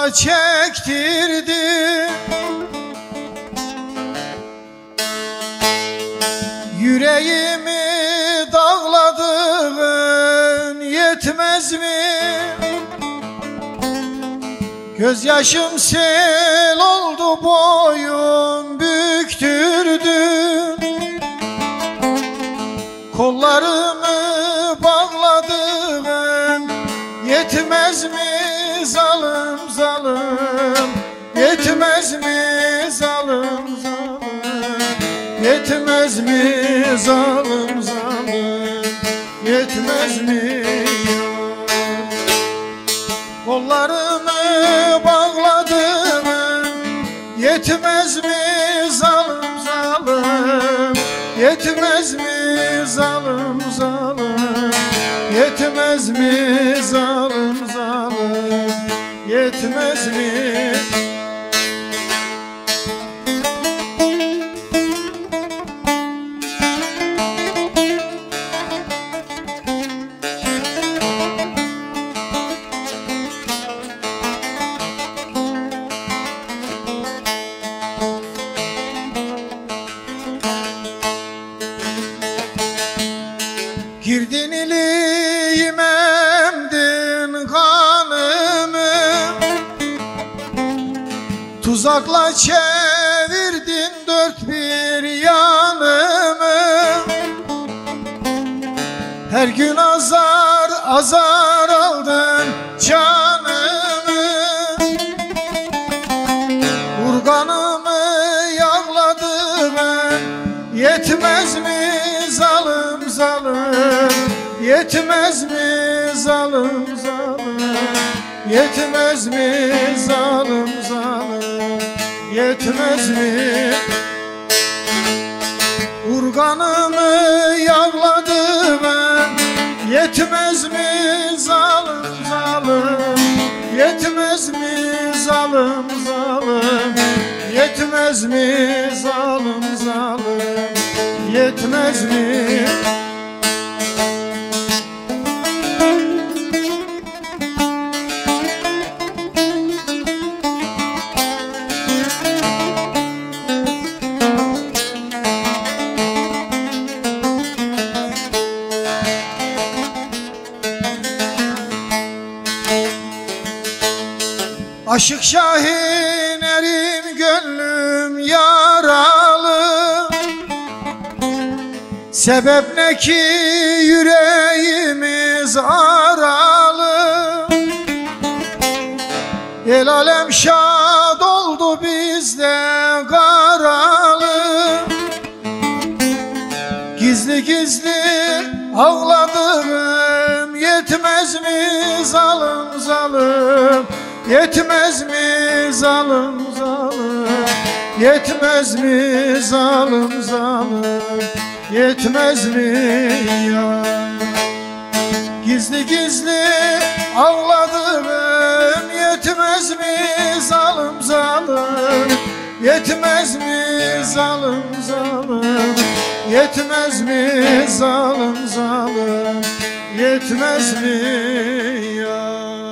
çektirdi. Yüreğimi dağladığın yetmez mi? Gözyaşım sel oldu, boyum büktürdü. Kollarımı bağladığın yetmez mi zalim zalim? Yetmez mi zalim zalim? Yetmez mi zalim zalim? Yetmez mi ya? Kollarımı bağladığın yetmez mi zalim zalim? Yetmez mi zalim zalim? Yetmez mi zalim zalim? Yetmez mi? Girdin iliğime, emdin kanımı, tuzakla çevirdin dört bir yanımı. Her gün azar azar aldın canımı. Urganımı yağladın, yetmez mi zalim zalim? Yetmez mi zalim zalim? Yetmez mi zalim zalim? Yetmez mi? Urganımı yağladım, yetmez mi zalim zalim? Yetmez mi zalim zalim? Yetmez mi zalim zalim? Yetmez mi? Aşık Şahin erim, gönlüm yaralı. Sebep ne ki yüreğimiz aralı. El alem şad oldu, bizde karalı. Gizli gizli ağladım, yetmez mi zalim zalim? Yetmez mi zalim zalim? Yetmez mi zalim zalim? Yetmez mi ya? Gizli gizli ağladım, yetmez mi zalim zalim? Yetmez mi zalim zalim? Yetmez mi zalim zalim? Yetmez mi ya?